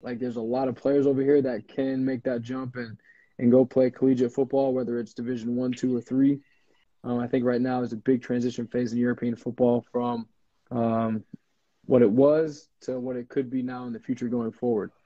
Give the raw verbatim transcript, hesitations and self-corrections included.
Like there's a lot of players over here that can make that jump and and go play collegiate football, whether it's Division One, two, or three. Um, I think right now is a big transition phase in European football from um, what it was to what it could be now in the future going forward.